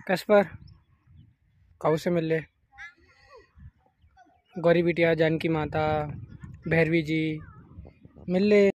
Caspar काऊ से मिल ले। गौरी बिटिया, जानकी माता, भैरवी जी मिल ले।